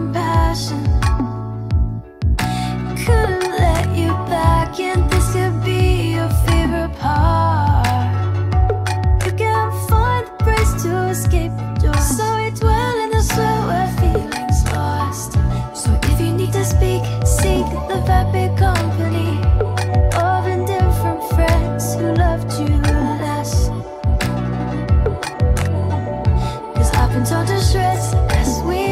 compassion. Couldn't let you back in, this could be your favorite part. You can't find the brace to escape the door, so we dwell in the sweat where feelings lost. So if you need to speak, seek the vapid company of indifferent friends who loved you less. 'Cause I've been torn to shreds as we